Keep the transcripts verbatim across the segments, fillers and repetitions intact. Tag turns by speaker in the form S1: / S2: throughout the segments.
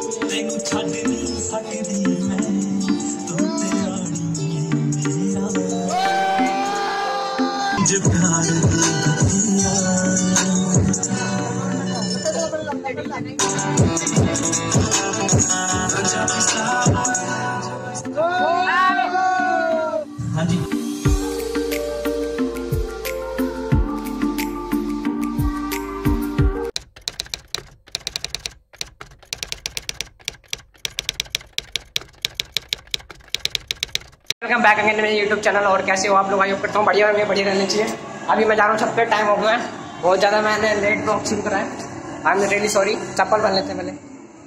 S1: हाँ जी welcome back again मेरे यूट्यूब चैनल। और कैसे हो आप लोग? आई होप करता हूँ बढ़िया और बढ़िया रहना चाहिए। अभी मैं जा रहा हूँ छत पे, टाइम हो गया है बहुत ज़्यादा, मैंने लेट ब्लॉग शुरू करा है। I am really sorry. चप्पल पहन लेते हैं पहले।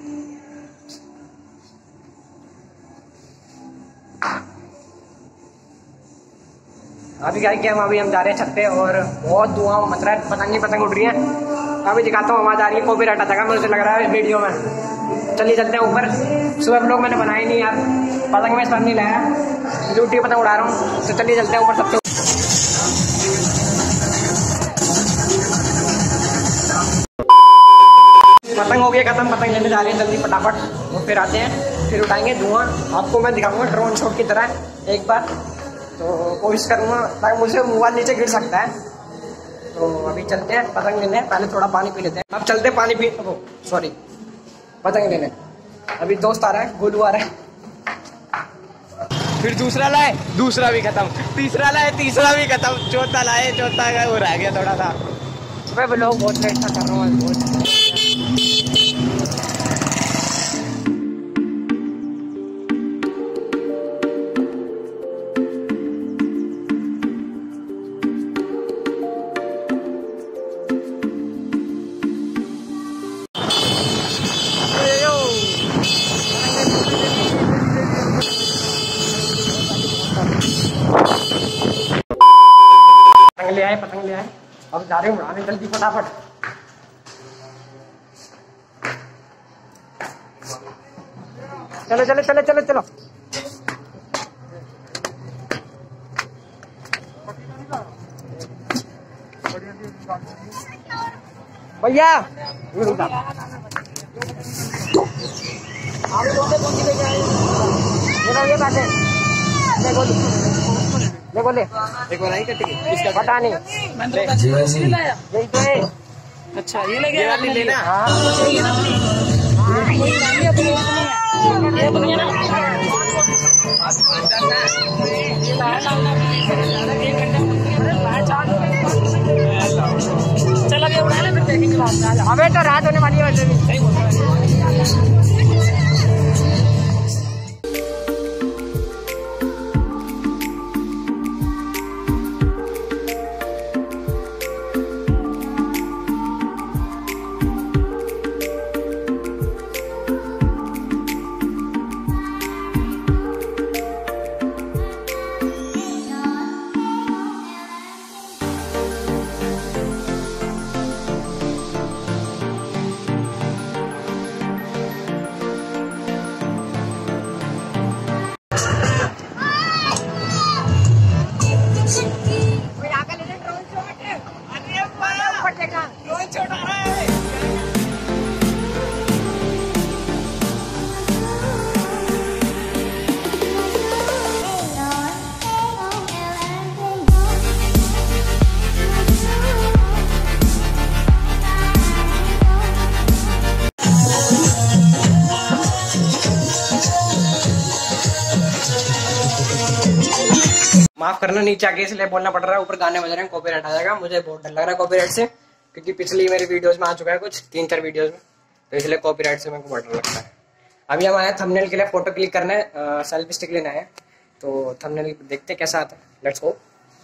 S1: अभी क्या किया हम अभी हम जा रहे हैं छत पे और बहुत धुआं मच रहा है, पतंग ही पतंग उड़ रही है। अभी दिखाता हूँ, आवाज आ रही है, कॉपीराइट आ जाएगा मुझे लग रहा है वीडियो में। चलिए चलते हैं ऊपर। सुबह ब्लॉग मैंने बनाया नहीं यार, पतंग में सर नहीं लाया, ड्यूटी पतंग उड़ा रहा हूँ। तो चलिए चलते हैं ऊपर सबसे। पतंग हो गया खत्म, पतंग लेने जा रहे हैं जल्दी फटाफट और फिर आते हैं, फिर उठाएंगे धुआं। आपको मैं दिखाऊंगा ड्रोन शॉट की तरह एक बार, तो कोशिश करूंगा ताकि मुझे मोबाइल नीचे गिर सकता है। तो अभी चलते हैं पतंग लेने, पहले थोड़ा पानी पी लेते हैं। अब चलते हैं पानी पी, सॉरी पतंग लेने। अभी दोस्त आ रहा है, गोलू आ रहा है, फिर दूसरा लाए, दूसरा भी खत्म, तीसरा लाए, तीसरा भी खत्म, चौथा लाए, चौथा का वो रह गया थोड़ा सा। सुबह लोग बहुत लेट था कर रहा हूँ बहुत। पतंग ले आए, पतंग ले आए, अब जा रहे हैं उड़ाने जल्दी फटाफट। चलो चलो चलो चलो चलो भैया देखो देखो ले एक बार आई कटेगी इसका पता नहीं यही तो है। अच्छा ये लगे वाली लेना। हाँ चल अभी उड़ा ले, फिर देखेंगे। अबे तो रात होने वाली है वैसे भी। सही बोल रहा है। माफ करना नीचे आके इसलिए बोलना पड़ रहा है, ऊपर गाने बज रहे हैं, कॉपीराइट आ जाएगा। मुझे बहुत डर लग रहा है कॉपीराइट से, क्योंकि पिछली मेरी वीडियोस में आ चुका है कुछ तीन चार वीडियोस में, तो इसलिए कॉपीराइट से मेरे को बहुत डर लगता है। अभी हम आए थंबनेल के लिए फोटो क्लिक करने, सेल्फी स्टिक लेना है, तो थंबनेल देखते कैसा आता है। Let's go.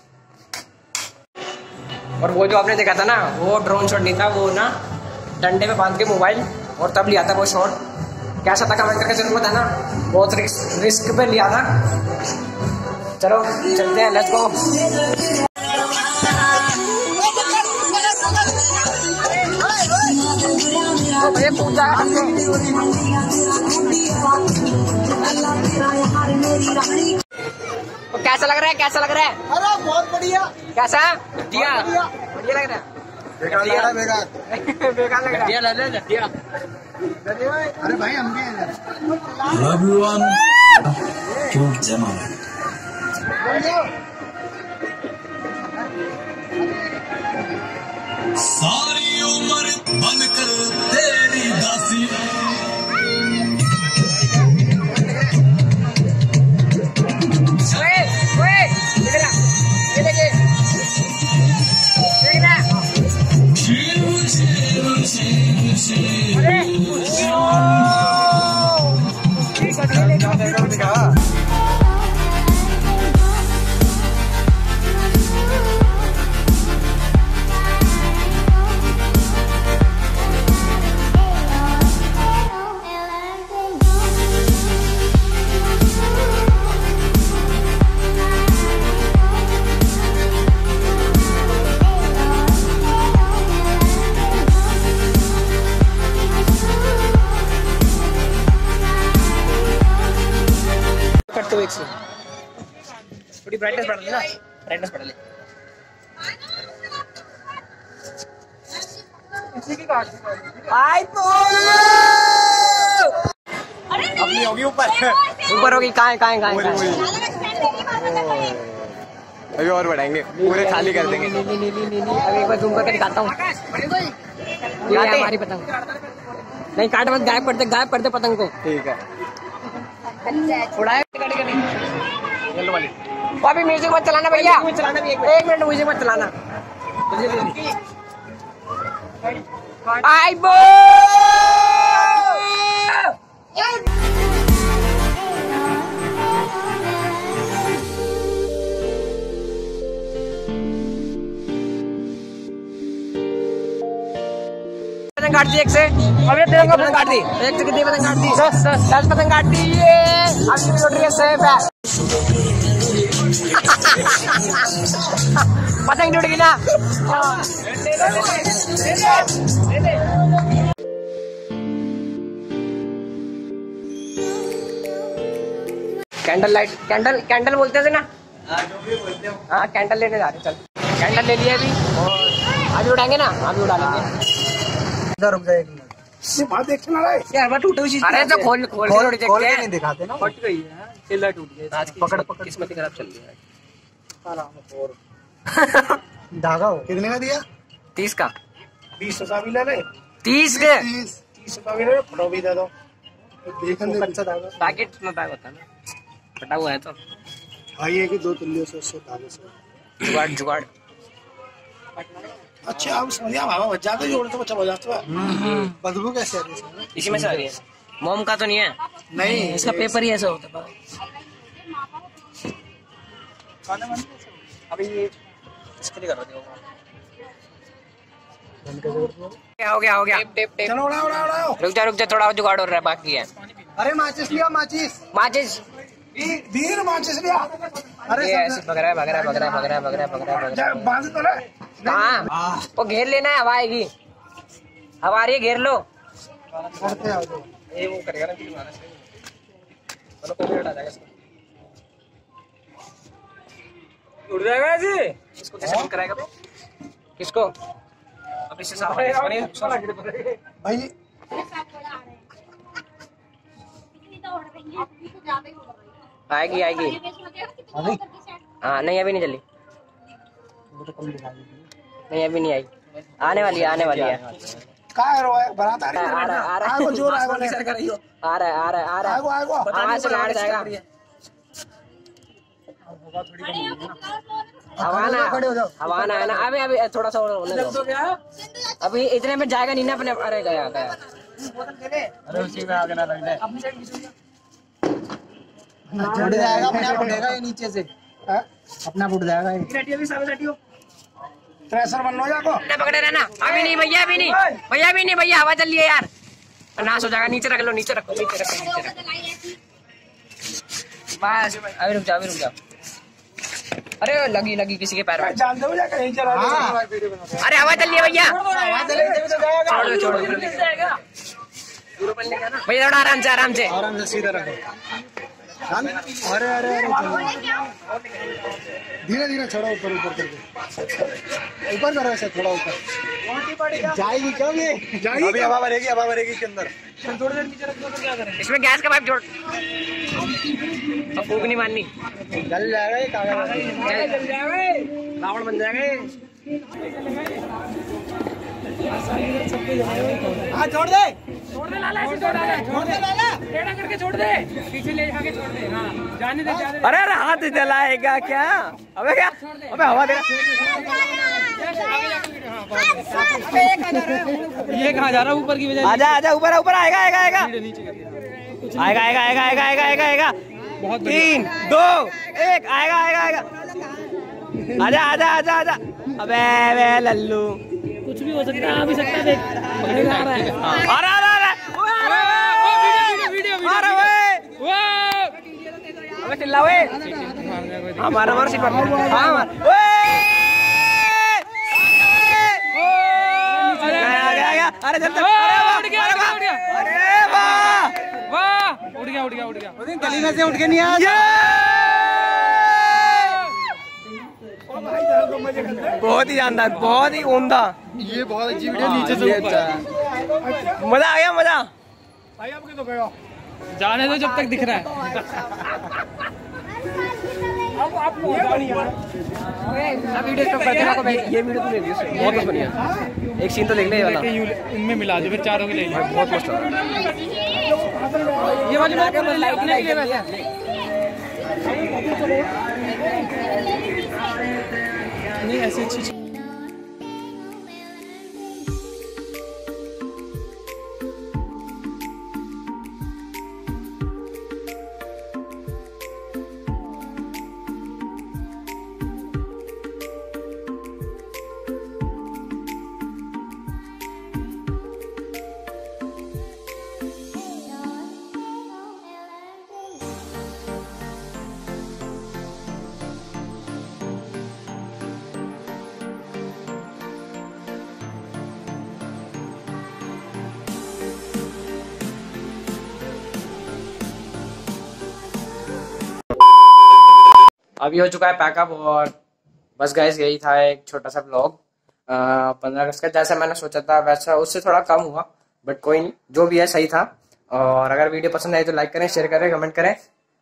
S1: और वो जो आपने देखा था ना, वो ड्रोन शॉट नहीं था, वो ना डंडे में बांध के मोबाइल और तब लिया था वो शॉट। कैसा था कमेंट करके जरूर बताना, बहुत रिस्क रिस्क पे लिया था। चलो चलते हैं, लेट्स गो। तो कैसा लग रहा है, कैसा लग रहा है?
S2: अरे बहुत बढ़िया।
S1: कैसा घटिया? बढ़िया लग रहा है?
S2: बेकार लग रहा है। बेकार
S1: बेकार लग रहा है।
S2: अरे भाई हम भी हैं
S3: क्यों जमाना सारी उम्र बनकर तेरी दासी
S1: करते हुए थोड़ी ब्राइटनेस बढ़ा ले ना, ब्राइटनेस बढ़ा ले।
S2: अपनी होगी ऊपर
S1: ऊपर होगी कहाँ कहाँ कहाँ
S2: अभी और बढ़ाएंगे, पूरे खाली कर देंगे।
S1: नीली नीली नीली अभी एक बार जूम करके दिखाता हूँ। ये है हमारी पतंग। नहीं काट मत, गायब करते गायब करते पतंग को।
S2: ठीक है
S1: उड़ाए येलो वाली। वो अभी म्यूजिक मत चलाना भैया, चलाना भी एक मिनट म्यूजिक मत चलाना। आई बो पतंग काट दी एक से, अबे तेरे को पतंग काट दी एक से, कितनी पतंग काट दी? दस दस दस पतंग काट दी। ये अभी उड़ रही है सेफ है। पतंग टूट गई ना। कैंडल लाइट, कैंडल कैंडल बोलते थे ना। हाँ कैंडल लेने जा रहे, चल कैंडल ले लिए अभी और अभी उड़ाएंगे ना, अभी उड़ा लेंगे।
S2: रुक जाए एक मिनट, देखना यार बात टूटे हुई।
S1: अरे तो खोल खोल
S2: खोल खोल के नहीं दिखाते ना।
S1: फट गई है, चिल्ला टूट गया। आज की
S2: पकड़ पकड़
S1: किस्मत खराब चल रही है।
S2: धागा हो कितने का दिया?
S1: तीस का।
S2: बीस का भी ले ले।
S1: तीस के
S2: तीस का भी ले, फोटो भी दे दो। देखने कच्चा धागा
S1: पैकेट में पैक होता है ना, फटा हुआ है तो
S2: आइए कि दो तुल्लियों से उससे धागे से
S1: जुगाड़ जुगाड़।
S2: अच्छा आप समझिए, हवा बच जाता है, जोड़ तो बच्चा बजाता है। बदबू कैसे आ रही है?
S1: इसी में से आ रही है। मोम का तो नहीं है?
S2: नहीं,
S1: इसका पेपर ही ऐसा होता है। अभी ये इसके लिए कर रहा था। क्या हो गया हो गया?
S2: चलो उड़ाओ उड़ाओ उड़ाओ।
S1: रुक जा रुक जा, थोड़ा जुगाड़ हो रहा है, बाकी है।
S2: अरे माचिस लिया, माचिस
S1: माचिस
S2: वीर माचिस लिया। अरे
S1: ये ऐसे भग रहा है भग रहा है भग रहा है भग रहा है भग रहा है भग रहा है भग रहा है।
S2: बांध तो ले।
S1: कहाँ? वो घेर लेना है, हवा आएगी, हवा आ रही है, घेर लो।
S2: करते आओ तो
S1: ये वो करेगा ना, चलो कोई हटा जाएगा इसको। उड़ जाएगा ऐसे। इसको कैसे बंद कराएगा तो? किसको? अब इससे साफ भाई आएगी आएगी। हाँ नहीं अभी नहीं चली, नहीं अभी नहीं आई, आने वाली है आने वाली है।
S2: कहाँ रो है? बारात आ रही है।
S1: आ रहा है आ रहा है
S2: आगो जोर आगो ले।
S1: आ रहा है आ रहा है आ रहा है।
S2: आगो आगो
S1: हाँ से लाड़ जाएगा। हवाना हवाना है ना। अभी अभी थोड़ा सा होने दो, अभी इतने में जाएगा नहीं ना अपने। अरे गया गया।
S2: अरे उसी में आगे ना लग जाए, उड़ जाएगा अपने आप, उड़ेगा ये नीचे से अपना उड़ जाएगा ये। थ्रेशर बन लो जाको।
S1: पकड़े रहना। अभी नहीं भैया, अभी नहीं भैया, अभी नहीं भैया, हवा चल रही है यार, नाश हो जाएगा। नीचे रख लो, नीचे रखो, नीचे रखो, नीचे रखो। बस अभी रुक जाओ, अभी रुक जाओ। अरे लगी लगी किसी के पैर में।
S2: जान दो जाकर यहीं चला दो।
S1: अरे हवा चल रही है भैया, छोड़ो छोड़ो भैया, थोड़ा आराम से आराम से
S2: आराम से सीधा रखो। अरे अरे अरे धीरे धीरे छोड़ो ऊपर ऊपर करके ऊपर करो ऐसे थोड़ा ऊपर जाएगी कब ये जाएगी अभी हवा भरेगी हवा भरेगी के अंदर थोड़ी देर नीचे रख दो तो क्या करें
S1: इसमें गैस का पाइप जोड़ अब फूक नहीं मारनी
S2: जल जाएगा ये कागज
S1: जल जाएगा रावण बन जाएगा
S2: हाँ छोड़ दे
S4: छोड़ दे लाला ऐसे छोड़ दे छोड़ दे लाला टेढ़ा करके छोड़ दे पीछे ले जाके छोड़ दे हां जाने दे जाने दे
S1: अरे अरे हाथ जलाएगा क्या अबे क्या अबे हवा दे
S4: ये कहां जा रहा है ऊपर की वजह
S1: आजा आजा ऊपर ऊपर आएगा आएगा आएगा आएगा आएगा आएगा आएगा आएगा आएगा आएगा तीन दो एक आएगा आएगा आएगा आजा आजा आजा आजा अबे वे लल्लू
S4: कुछ भी हो सकता है आ भी सकता है देख पकड़ेगा आ रहा है
S1: अरे अरे अरे
S4: वीडियो वीडियो
S1: अरे वे अबे चिल्ला वे हमारा वर्षी पर हां ओए
S4: अरे
S1: गया गया अरे जल्दी अरे
S4: उड़ गया उड़ गया
S1: अरे वाह
S4: वाह उड़ गया उड़ गया उड़ गया
S2: गली में से उठ के नहीं आया
S1: बहुत ही जानदार बहुत ही उम्दा
S2: ये बहुत अच्छी वीडियो नीचे से ऊपर
S1: मजा आ गया मजा
S2: भाई आपके तो गया
S4: जाने दो जब तक दिख रहा है
S1: अब आपको वीडियो स्टॉप करके आपको ये वीडियो तो ले लियो बहुत बढ़िया एक सीन तो देख ले ये वाला
S4: इनमें मिला दो फिर चारों के ले लिया
S1: बहुत मस्त है
S4: ये वाली बात अपने के लिए वैसे नहीं ऐसी अच्छी
S1: अभी हो चुका है पैकअप और बस गाइस यही था एक छोटा सा ब्लॉग पंद्रह अगस्त का जैसा मैंने सोचा था वैसा उससे थोड़ा कम हुआ बट कोई नहीं जो भी है सही था। और अगर वीडियो पसंद आई तो लाइक करें शेयर करें कमेंट करें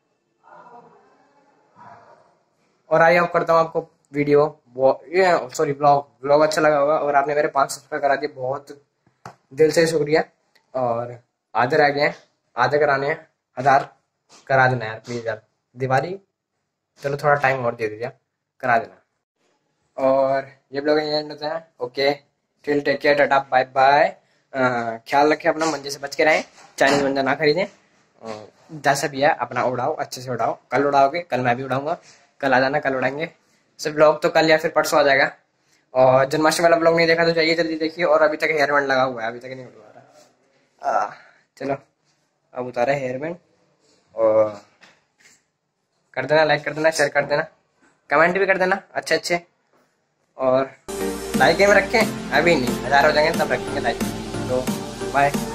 S1: और आई होप करता हूँ आपको वीडियो ये सॉरी ब्लॉग ब्लॉग अच्छा लगा होगा और आपने मेरे पाँच सब्सक्राइब करा दिए बहुत दिल से शुक्रिया। और आधे रह गए आधे कराने हैं हजार करा देना यार प्लीज यार दिवाली चलो थोड़ा टाइम और दे दीजिए करा देना। और ये ब्लॉग एंड होता है okay till take care tata bye bye ख्याल रखें अपना मंजे से बच के रहें चाइनीज मंजा ना खरीदें जैसा भी है अपना उड़ाओ अच्छे से उड़ाओ कल उड़ाओगे कल मैं भी उड़ाऊंगा कल आ जाना कल उड़ाएंगे सिर्फ ब्लॉग तो कल या फिर परसों आ जाएगा। और जन्माष्टमी वाला ब्लॉग नहीं देखा तो जाइए जल्दी देखिए। और अभी तक हेयर बैंड लगा हुआ है अभी तक नहीं उड़वा रहा चलो अब उतारा हेयर बैंड और कर देना लाइक कर देना शेयर कर देना कमेंट भी कर देना अच्छे अच्छे और लाइक में रखें अभी नहीं हजार हो जाएंगे तब रखेंगे लाइक तो बाय।